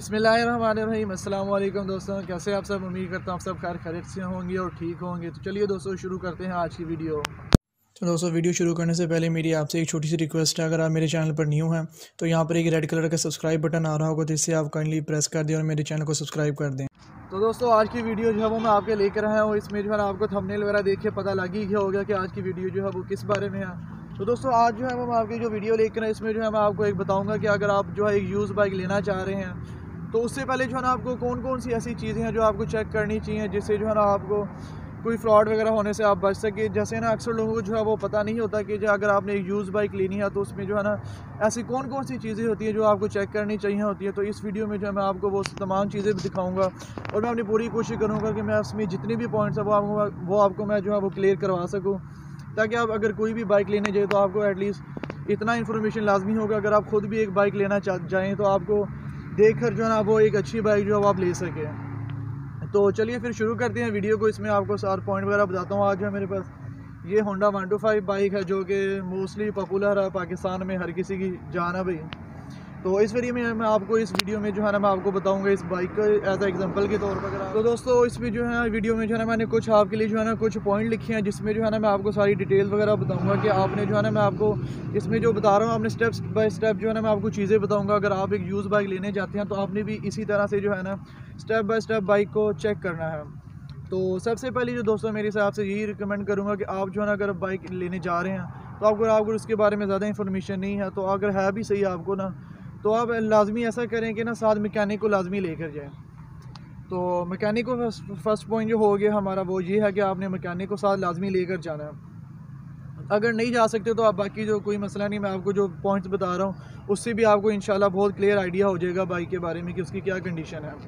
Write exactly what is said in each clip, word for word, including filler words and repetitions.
बिस्मिल्लाहिर्रहमानिर्रहीम। अस्सलाम वालेकुम दोस्तों, कैसे आप सब? उम्मीद करता हूँ आप सब खैर खैरियत से होंगे और ठीक होंगे। तो चलिए दोस्तों शुरू करते हैं आज की वीडियो। तो दोस्तों वीडियो शुरू करने से पहले मेरी आपसे एक छोटी सी रिक्वेस्ट है, अगर आप मेरे चैनल पर न्यू हैं तो यहाँ पर एक रेड कलर का सब्सक्राइब बटन आ रहा होगा, तो इससे आप काइंडली प्रेस कर दें और मेरे चैनल को सब्सक्राइब कर दें। तो दोस्तों आज की वीडियो जो है वो मैं आपके लेकर आया हूँ। इसमें जो है आपको थंबनेल वगैरह देख के पता लग ही गया होगा कि आज की वीडियो जो है वो किस बारे में है। तो दोस्तों आज जो है वो मैं आपकी जो वीडियो लेकर इसमें जो है मैं आपको एक बताऊँगा कि अगर आप जो है एक यूज़ बाइक लेना चाह रहे हैं तो उससे पहले जो है ना आपको कौन कौन सी ऐसी चीज़ें हैं जो आपको चेक करनी चाहिए, जिससे जो है ना आपको कोई फ्रॉड वगैरह होने से आप बच सके। जैसे ना अक्सर लोगों को जो है वो पता नहीं होता कि जो अगर आपने एक यूज़ बाइक लेनी है तो उसमें जो है ना ऐसी कौन कौन सी चीज़ें होती हैं जो आपको चेक करनी चाहिए होती है। तो इस वीडियो में जो है मैं आपको वो तमाम चीज़ें भी दिखाऊंगा और मैं अपनी पूरी कोशिश करूँगा कि मैं उसमें जितने भी पॉइंट्स हैं वो आपको वो आपको मैं जो है वो क्लियर करवा सकूँ, ताकि आप अगर कोई भी बाइक लेने जाए तो आपको एटलीस्ट इतना इन्फॉर्मेशन लाजमी होगा। अगर आप ख़ुद भी एक बाइक लेना चाह जाएँ तो आपको देख कर जो है ना वो एक अच्छी बाइक जो है वो आप ले सकें। तो चलिए फिर शुरू करते हैं वीडियो को। इसमें आपको सारे पॉइंट वगैरह बताता हूँ। आज जो है मेरे पास ये Honda one two five bike है जो कि मोस्टली पॉपुलर है पाकिस्तान में, हर किसी की जान है भाई। तो इस वीडियो में मैं आपको इस वीडियो में जो है ना मैं आपको बताऊंगा इस बाइक को एज ए एग्जांपल के तौर पर। तो दोस्तों इसमें जो है वीडियो में जो है ना मैंने कुछ आपके लिए जो है ना कुछ पॉइंट लिखे हैं, जिसमें जो है ना मैं आपको सारी डिटेल्स वगैरह बताऊंगा कि आपने जो है ना मैं आपको इसमें जो बता रहा हूँ आपने स्टेप बाय स्टेप जो है ना मैं आपको चीज़ें बताऊँगा। अगर आप एक यूज़ बाइक लेने जाते हैं तो आपने भी इसी तरह से जो है ना स्टेप बाय स्टेप बाइक को चेक करना है। तो सबसे पहले जो दोस्तों मेरे हिसाब से यही रिकमेंड करूँगा कि आप जो है ना अगर बाइक लेने जा रहे हैं तो आपको आपको उसके बारे में ज़्यादा इन्फॉर्मेशन नहीं है, तो अगर है भी सही आपको ना तो आप लाजमी ऐसा करें कि ना साथ मैकेनिक को लाजमी लेकर जाएं। तो मैकेनिक को फर्स्ट फर्स्ट पॉइंट जो हो गया हमारा वो ये है कि आपने मैकेनिक को साथ लाजमी लेकर जाना है। अगर नहीं जा सकते तो आप बाकी जो कोई मसला नहीं, मैं आपको जो पॉइंट्स बता रहा हूँ उससे भी आपको इंशाल्लाह बहुत क्लियर आइडिया हो जाएगा बाइक के बारे में कि उसकी क्या कंडीशन है।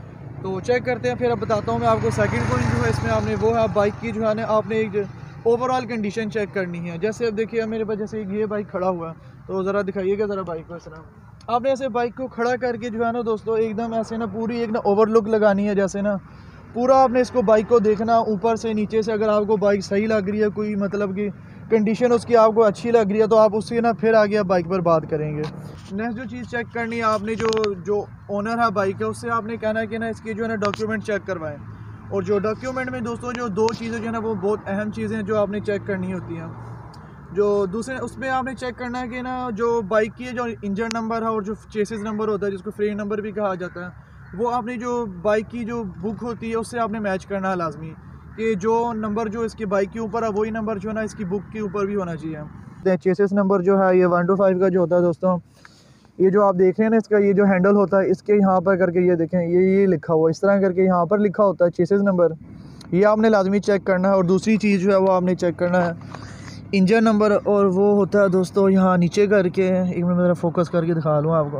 तो चेक करते हैं, फिर अब बताता हूँ मैं आपको। सेकंड पॉइंट जो है इसमें आपने वो है बाइक की जो है ना आपने एक ओवरऑल कंडीशन चेक करनी है। जैसे अब देखिए मेरे पास जैसे ये बाइक खड़ा हुआ है, तो ज़रा दिखाइएगा ज़रा बाइक को। इस तरह आपने ऐसे बाइक को खड़ा करके जो है ना दोस्तों एकदम ऐसे ना पूरी एक ना ओवरलुक लगानी है। जैसे ना पूरा आपने इसको बाइक को देखना ऊपर से नीचे से। अगर आपको बाइक सही लग रही है, कोई मतलब कि कंडीशन उसकी आपको अच्छी लग रही है, तो आप उससे ना फिर आगे आप बाइक पर बात करेंगे। नेक्स्ट जो चीज़ चेक करनी है आपने जो जो ओनर है बाइक है उससे आपने कहना है कि ना इसकी जो है ना डॉक्यूमेंट चेक करवाएं। और जो डॉक्यूमेंट में दोस्तों जो दो चीज़ें जो है ना वो बहुत अहम चीज़ें हैं जो आपने चेक करनी होती हैं। जो दूसरे उसमें आपने चेक करना है कि ना जो बाइक की जो इंजन नंबर है और जो चेसिस नंबर होता है जिसको फ्रेम नंबर भी कहा जाता है, वो आपने जो बाइक की जो बुक होती है उससे आपने मैच करना है लाजमी, कि जो नंबर जो इसकी बाइक के ऊपर है वही नंबर जो है ना इसकी बुक के ऊपर भी होना चाहिए। चेसिस नंबर जो है ये वन टू फाइव का जो होता है दोस्तों, ये जो आप देख रहे हैं ना इसका ये जो हैंडल होता है इसके यहाँ पर करके ये देखें ये ये लिखा हुआ इस तरह करके यहाँ पर लिखा होता है चेसिस नंबर, ये आपने लाजमी चेक करना है। और दूसरी चीज़ जो है वो आपने चेक करना है इंजन नंबर, और वो होता है दोस्तों यहाँ नीचे करके, एक मिनट मेरा फोकस करके दिखा लूँ आपको।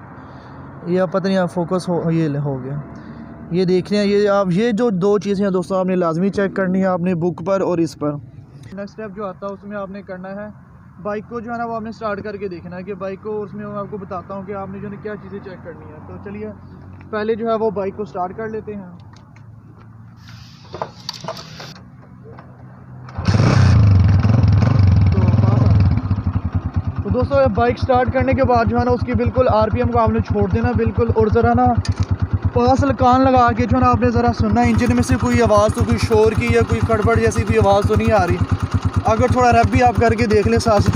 ये आप पता नहीं आप फोकस हो ये हो गया, ये देख रहे हैं ये आप ये जो दो चीज़ें हैं दोस्तों आपने लाजमी चेक करनी है आपने बुक पर और इस पर। नेक्स्ट स्टेप जो आता है उसमें आपने करना है बाइक को जो है ना वो आपने स्टार्ट करके देखना है कि बाइक को, उसमें मैं आपको बताता हूँ कि आपने जो है क्या चीज़ें चेक करनी है। तो चलिए पहले जो है वो बाइक को स्टार्ट कर लेते हैं। तो दोस्तों बाइक स्टार्ट करने के बाद जो है ना उसकी बिल्कुल आरपीएम को आपने छोड़ देना बिल्कुल, और ज़रा ना पास कान लगा के जो है ना आपने ज़रा सुनना इंजन में से कोई आवाज़, तो कोई शोर की या कोई खड़बड़ जैसी कोई आवाज़ तो नहीं आ रही। अगर थोड़ा रैप भी आप करके देख लें साथ,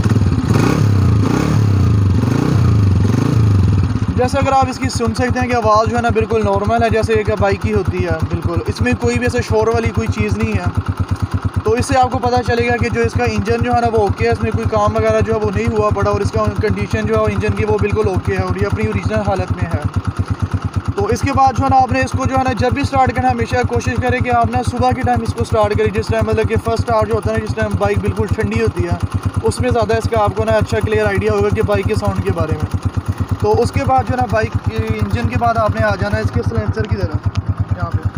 जैसे अगर आप इसकी सुन सकते हैं कि आवाज़ जो है ना बिल्कुल नॉर्मल है जैसे एक बाइक की होती है बिल्कुल, इसमें कोई भी ऐसे शोर वाली कोई चीज़ नहीं है। तो इससे आपको पता चलेगा कि जो इसका इंजन जो है ना वो ओके है, इसमें कोई काम वगैरह जो है वो नहीं हुआ पड़ा, और इसका कंडीशन जो है इंजन की वो बिल्कुल ओके है और ये अपनी ओरिजिनल हालत में है। तो इसके बाद जो है ना आपने इसको जो है ना जब भी स्टार्ट करना हमेशा कोशिश करें कि आप ना सुबह के टाइम इसको स्टार्ट करें, जिस टाइम मतलब कि फर्स्ट स्टार्ट जो होता है ना जिस टाइम बाइक बिल्कुल ठंडी होती है, उसमें ज़्यादा इसका आपको ना अच्छा क्लियर आइडिया होगा कि बाइक के साउंड के बारे में। तो उसके बाद जो है ना बाइक इंजन के बाद आपने आ जाना है इसके सिलेंसर की तरफ यहाँ पे।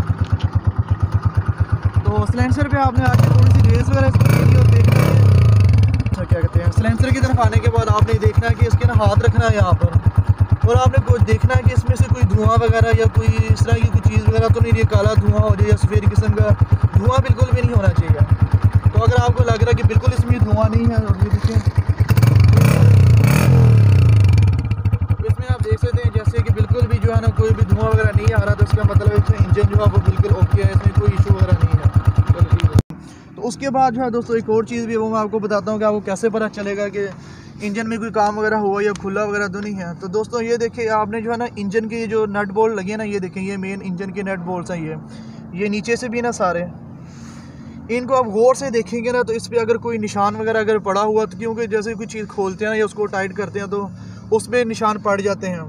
तो सिलेंसर पे आपने आके थोड़ी सी रेस वगैरह इसकी और देखना है अच्छा क्या कहते हैं। सिलेंसर की तरफ आने के बाद आपने देखना है कि इसके ना हाथ रखना है यहाँ पर, और आपने कोई देखना है कि इसमें से कोई धुआं वगैरह या कोई इस तरह की कोई चीज़ वगैरह तो नहीं, ये काला धुआं हो जाए या सफ़ेद किस्म का धुआं बिल्कुल भी नहीं होना चाहिए। तो अगर आपको लग रहा है कि बिल्कुल इसमें धुआं नहीं है, और ये देखिए इसमें आप देख सकते हैं जैसे कि बिल्कुल भी जो है ना कोई भी धुआं वगैरह नहीं आ रहा, तो इसका मतलब इसमें इंजन जो है वो बिल्कुल ओके है, इसमें कोई इशू वगैरह नहीं है। चलो ठीक है। तो उसके बाद जो है दोस्तों एक और चीज़ भी वो मैं आपको बताता हूँ कि आपको कैसे पता चलेगा कि इंजन में कोई काम वगैरह हुआ या खुला वगैरह तो नहीं है। तो दोस्तों ये देखिए, आपने जो है ना इंजन के जो नट बोल्ट लगे ना, ये देखें, ये मेन इंजन के नट बोल्ट हैं, ये ये नीचे से भी ना सारे, इनको आप गौर से देखेंगे ना तो इस पर अगर कोई निशान वगैरह अगर पड़ा हुआ, तो क्योंकि जैसे कोई चीज़ खोलते हैं या उसको टाइट करते हैं तो उस पर निशान पड़ जाते हैं।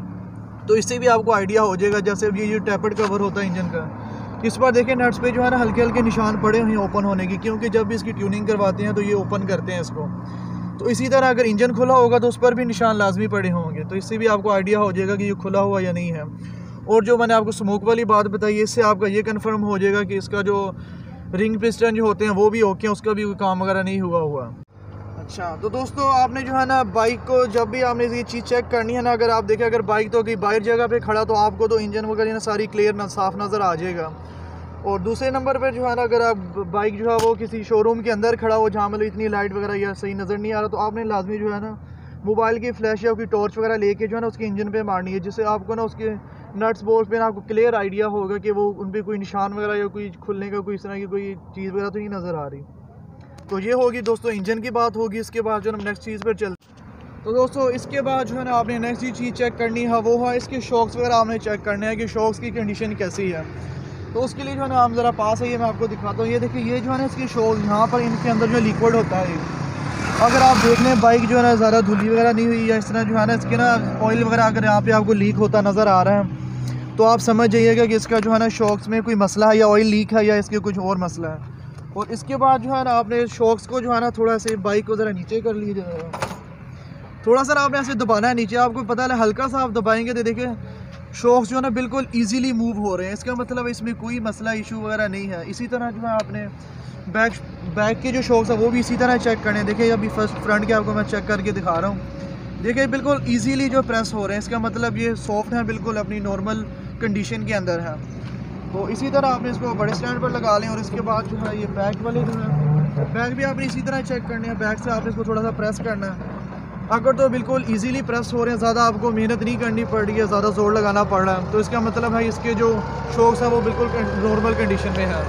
तो इससे भी आपको आइडिया हो जाएगा। जैसे ये जो टैपेड कवर होता है इंजन का, इस पर देखें नट्स पे जो है ना हल्के हल्के निशान पड़े हुए हैं ओपन होने की, क्योंकि जब भी इसकी ट्यूनिंग करवाते हैं तो ये ओपन करते हैं इसको। तो इसी तरह अगर इंजन खुला होगा तो उस पर भी निशान लाजमी पड़े होंगे, तो इससे भी आपको आइडिया हो जाएगा कि ये खुला हुआ या नहीं है। और जो मैंने आपको स्मोक वाली बात बताई, इससे आपका ये कंफर्म हो जाएगा कि इसका जो रिंग पिस्टन जो होते हैं वो भी ओके हैं, उसका भी कोई काम वगैरह नहीं हुआ हुआ। अच्छा, तो दोस्तों आपने जो है ना बाइक को जब भी आपने ये चीज़ चेक करनी है ना, अगर आप देखें अगर बाइक तो कहीं बाहर जगह पे खड़ा तो आपको तो इंजन वगैरह ना सारी क्लियर ना साफ नज़र आ जाएगा। और दूसरे नंबर पे जो है ना, अगर आप बाइक जो है वो किसी शोरूम के अंदर खड़ा हो जहाँ मतलब इतनी लाइट वगैरह या सही नज़र नहीं आ रहा, तो आपने लाजमी जो है ना मोबाइल की फ्लैश या कोई टॉर्च वगैरह लेके जो है ना उसके इंजन पे मारनी है, जिससे आपको ना उसके नट्स बोल्ट पे ना आपको क्लियर आइडिया होगा कि वो उन पर कोई निशान वगैरह या कोई खुलने का कोई इस तरह की कोई चीज़ वगैरह तो नहीं नज़र आ रही। तो ये होगी दोस्तों इंजन की बात होगी। इसके बाद जो है नेक्स्ट चीज़ पर चलते, तो दोस्तों इसके बाद जो है ना आपने नेक्स्ट चीज़ चेक करनी है वो है इसके शॉक्स वगैरह आपने चेक करने हैं कि शॉक्स की कंडीशन कैसी है। तो उसके लिए जो है ना हम ज़रा पास है, ये मैं आपको दिखाता हूँ। ये देखिए, ये जो है ना इसकी शॉक, यहाँ पर इनके अंदर जो लिक्विड होता है, अगर आप देख लें बाइक जो है ना ज़्यादा धुली वगैरह नहीं हुई या इस तरह जो है ना इसके ना ऑयल वगैरह अगर यहाँ पे आपको लीक होता नज़र आ रहा है, तो आप समझ जाइएगा कि इसका जो है ना शॉक्स में कोई मसला है, या ऑयल लीक है या इसके कुछ और मसला है। और इसके बाद जो है ना आपने शॉक्स को जो है ना थोड़ा से बाइक को ज़रा नीचे कर लीजिए, थोड़ा सा आपने ऐसे दबाना है नीचे, आपको पता है हल्का सा आप दबाएंगे तो देखिए शॉक्स जो है ना बिल्कुल इजीली मूव हो रहे हैं। इसका मतलब इसमें कोई मसला इशू वगैरह नहीं है। इसी तरह जो है आपने बैक बैक के जो शॉक्स है वो भी इसी तरह चेक करने। देखिए अभी फर्स्ट फ्रंट के आपको मैं चेक करके दिखा रहा हूँ, देखिए बिल्कुल इजीली जो प्रेस हो रहे हैं, इसका मतलब ये सॉफ्ट है, बिल्कुल अपनी नॉर्मल कंडीशन के अंदर है। तो इसी तरह आपने इसको बड़े स्टैंड पर लगा लें। और इसके बाद जो है ये बैक वाले जो है, बैक भी आपने इसी तरह चेक करने हैं। बैक से आपने इसको थोड़ा सा प्रेस करना है। अगर तो बिल्कुल इजीली प्रेस हो रहे हैं, ज़्यादा आपको मेहनत नहीं करनी पड़ रही है, ज़्यादा जोर लगाना पड़ रहा है, तो इसका मतलब है इसके जो शॉक्स है वो बिल्कुल नॉर्मल कंडीशन में है।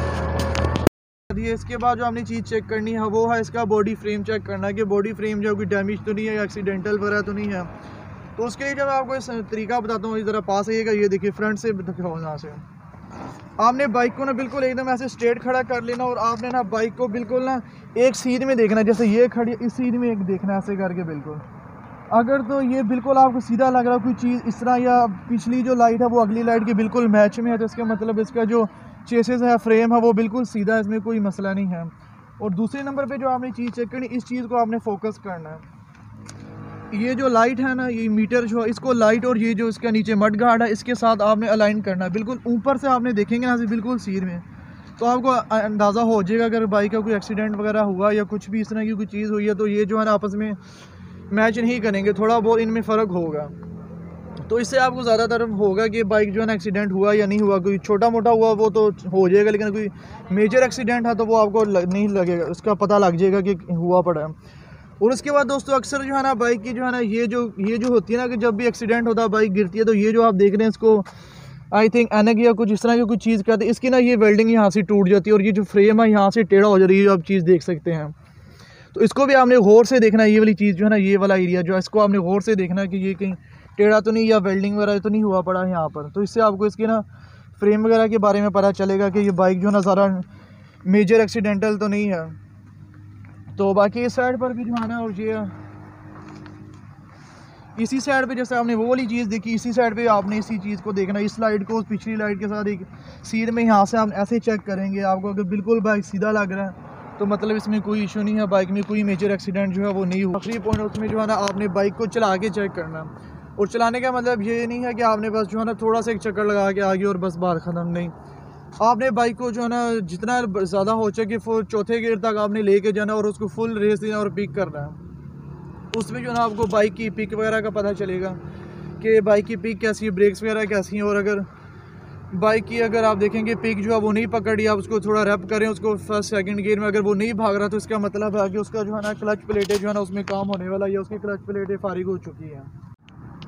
ये इसके बाद जो हमने चीज़ चेक करनी है वो है इसका बॉडी फ्रेम चेक करना है कि बॉडी फ्रेम जो कोई डैमेज तो नहीं है या एक्सीडेंटल वगैरह तो नहीं है। तो उसके लिए जब मैं आपको इस तरीका बताता हूँ, ज़रा पास आइएगा। ये देखिए फ्रंट से दिखाओ, यहाँ से आपने बाइक को ना बिल्कुल एकदम ऐसे स्ट्रेट खड़ा कर लेना और आपने ना बाइक को बिल्कुल ना एक सीध में देखना, जैसे ये खड़ी इस सीध में एक देखना ऐसे करके बिल्कुल। अगर तो ये बिल्कुल आपको सीधा लग रहा है कोई चीज़ इस तरह, या पिछली जो लाइट है वो अगली लाइट के बिल्कुल मैच में है, तो इसका मतलब इसका जो चेसेस है, फ्रेम है, वो बिल्कुल सीधा है, इसमें कोई मसला नहीं है। और दूसरे नंबर पे जो आपने चीज़ चेक करनी, इस चीज़ को आपने फोकस करना है। ये जो लाइट है ना, ये मीटर जो है, इसको लाइट और ये जो इसका नीचे मड गार्ड है इसके साथ आपने अलाइन करना है। बिल्कुल ऊपर से आपने देखेंगे ना बिल्कुल सीध में, तो आपको अंदाज़ा हो जाएगा अगर बाइक का कोई एक्सीडेंट वगैरह हुआ या कुछ भी इस तरह की कोई चीज़ हुई है, तो ये जो है ना आपस में मैच नहीं करेंगे, थोड़ा बहुत इनमें फ़र्क होगा। तो इससे आपको ज़्यादातर होगा कि बाइक जो है ना एक्सीडेंट हुआ या नहीं हुआ। कोई छोटा मोटा हुआ वो तो हो जाएगा, लेकिन कोई मेजर एक्सीडेंट है तो वो आपको लग, नहीं लगेगा, उसका पता लग जाएगा कि हुआ पड़ा है। और उसके बाद दोस्तों अक्सर जो है ना बाइक की जो है ना ये जो ये जो होती है ना कि जब भी एक्सीडेंट होता है बाइक गिरती है, तो ये जो आप देख रहे हैं इसको आई थिंक एनक या कुछ इस तरह की कुछ चीज़ कहते हैं, इसकी ना ये वेल्डिंग यहाँ से टूट जाती है और ये जो फ्रेम है यहाँ से टेढ़ा हो जा रही है, जो आप चीज़ देख सकते हैं। तो इसको भी आपने गौर से देखना है, ये वाली चीज़ जो है ना, ये वाला एरिया जो है इसको आपने गौर से देखना है कि ये कहीं टेढ़ा तो नहीं या वेल्डिंग वगैरह तो नहीं हुआ पड़ा है यहाँ पर। तो इससे आपको इसके ना फ्रेम वगैरह के बारे में पता चलेगा कि ये बाइक जो है ना ज़्यादा मेजर एक्सीडेंटल तो नहीं है। तो बाकी इस साइड पर भी जो है ना, और ये इसी साइड पे जैसे आपने वो वाली चीज़ देखी, इसी साइड पे आपने इसी चीज़ को देखना। इस लाइट को पिछली लाइट के साथ एक सीध में यहाँ से आप ऐसे चेक करेंगे, आपको अगर बिल्कुल बाइक सीधा लग रहा है तो मतलब इसमें कोई इशू नहीं है, बाइक में कोई मेजर एक्सीडेंट जो है वो नहीं हुआ। आखिरी पॉइंट उसमें जो है ना आपने बाइक को चला के चेक करना। और चलाने का मतलब ये नहीं है कि आपने बस जो है ना थोड़ा सा एक चक्कर लगा के आगे और बस बात ख़त्म, नहीं। आपने बाइक को जो है ना जितना ज़्यादा हो सके फुल चौथे गियर तक आपने लेके जाना और उसको फुल रेस देना और पिक करना है। उसमें जो है ना आपको बाइक की पिक वगैरह का पता चलेगा कि बाइक की पिक कैसी है, ब्रेक्स वगैरह कैसी हैं। और अगर बाइक की अगर आप देखेंगे पिक जो है वो नहीं पकड़ी, आप उसको थोड़ा रैप करें उसको फर्स्ट सेकंड गियर में, अगर वो नहीं भाग रहा तो इसका मतलब है कि उसका जो है ना क्लच प्लेटें जो है ना उसमें काम होने वाला, या उसकी क्लच प्लेटें फारिग हो चुकी हैं।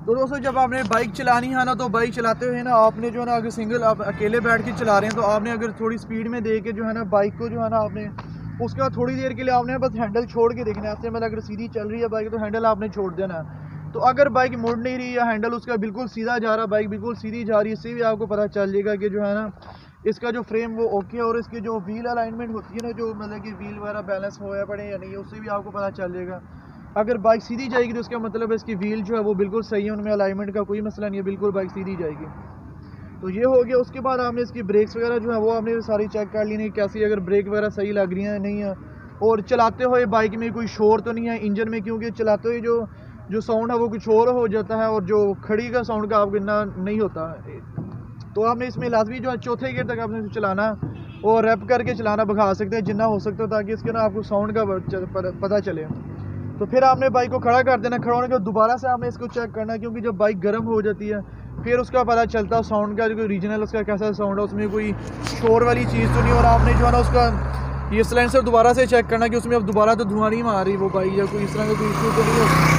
तो दोस्तों जब आपने बाइक चलानी है ना, तो बाइक चलाते हुए ना आपने जो है ना, अगर सिंगल आप अकेले बैठ के चला रहे हैं तो आपने अगर थोड़ी स्पीड में दे के जो है ना बाइक को जो है ना आपने उसका थोड़ी देर के लिए आपने बस हैंडल छोड़ के देखना है। ऐसे मतलब अगर सीधी चल रही है बाइक तो हैंडल आपने छोड़ देना है। तो अगर बाइक मुड़ नहीं रही या हैंडल उसका बिल्कुल सीधा जा रहा, बाइक बिल्कुल सीधी जा रही है, इससे भी आपको पता चल जाएगा कि जो है ना इसका जो फ्रेम वो ओके है। और इसकी जो व्हील अलाइनमेंट होती है ना, जो मतलब कि व्हील वगैरह बैलेंस होया पड़े या नहीं है, उससे भी आपको पता चल जाएगा। अगर बाइक सीधी जाएगी तो उसका मतलब है इसकी व्हील जो है वो बिल्कुल सही है, उनमें अलाइनमेंट का कोई मसला नहीं है, बिल्कुल बाइक सीधी जाएगी। तो ये हो गया। उसके बाद आपने इसकी ब्रेक्स वगैरह जो है वो आपने सारी चेक कर ली, नहीं कैसी, अगर ब्रेक वगैरह सही लग रही है नहीं है, और चलाते हुए बाइक में कोई शोर तो नहीं है इंजन में, क्योंकि चलाते हुए जो जो साउंड है वो कुछ और हो जाता है और जो खड़ी का साउंड का आपको इतना नहीं होता है। तो आपने इसमें लाजमी जो है चौथे गियर तक आपने चलाना और रैप करके चलाना भगा सकते हैं जितना हो सकता है, ताकि इसके ना आपको साउंड का पता चले। तो फिर आपने बाइक को खड़ा कर देना। खड़ा होने के बाद दोबारा से आपने इसको चेक करना, क्योंकि जब बाइक गर्म हो जाती है फिर उसका पता चलता है साउंड का, जो रीजनल उसका कैसा साउंड है, उसमें कोई शोर वाली चीज़ तो नहीं। और आपने जो है ना उसका ये सिलेंसर दोबारा से चेक करना कि उसमें अब दोबारा तो धुआं नहीं मार रही वो बाइक, या कोई इस तरह का कोई इशू तो नहीं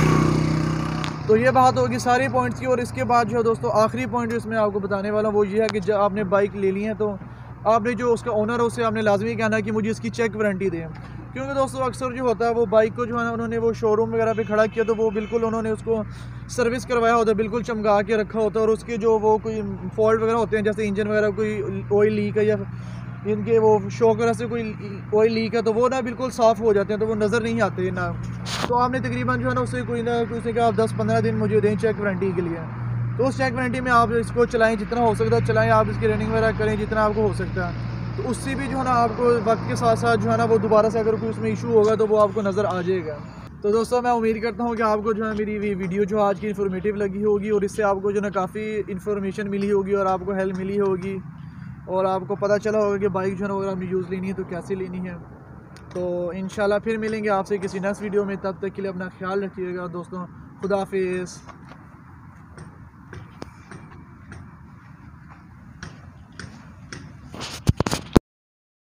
हो। तो ये बात होगी सारी पॉइंट्स की। और इसके बाद जो है दोस्तों आखिरी पॉइंट जो इसमें आपको बताने वाला वो ये है कि जब आपने बाइक ले ली है तो आपने जो उसका ओनर है उससे आपने लाजमी कहना है कि मुझे इसकी चेक वारंटी दें। क्योंकि दोस्तों अक्सर जो होता है वो बाइक को जो है ना उन्होंने वो शोरूम वगैरह पे खड़ा किया तो वो बिल्कुल उन्होंने उसको सर्विस करवाया होता है, बिल्कुल चमका के रखा होता है, और उसके जो वो कोई फॉल्ट वगैरह होते हैं, जैसे इंजन वगैरह कोई ऑयल लीक है या इनके वो शॉक वगैरह से कोई ऑयल लीक है, तो वो ना बिल्कुल साफ़ हो जाते हैं, तो वो नज़र नहीं आते ना। तो आपने तकरीबन जो है ना उससे कोई ना उसने कहा आप दस पंद्रह दिन मुझे दें चेक वारंटी के लिए। तो उस चेक वारंटी में आप इसको चलाएँ, जितना हो सकता है चलाएँ, आप इसकी रनिंग वगैरह करें जितना आपको हो सकता है। तो उससे भी जो है ना आपको वक्त के साथ साथ जो है ना वो दोबारा से अगर कोई उसमें इशू होगा तो वो आपको नज़र आ जाएगा। तो दोस्तों मैं उम्मीद करता हूँ कि आपको जो है मेरी वीडियो जो आज की इन्फॉर्मेटिव लगी होगी, और इससे आपको जो है ना काफ़ी इन्फॉर्मेशन मिली होगी और आपको हेल्प मिली होगी, और आपको पता चला होगा कि बाइक जो है ना अगर आपने यूज़ लेनी है तो कैसे लेनी है। तो इंशाल्लाह फिर मिलेंगे आपसे किसी नेक्स्ट वीडियो में, तब तक के लिए अपना ख्याल रखिएगा दोस्तों। खुदा हाफिज़।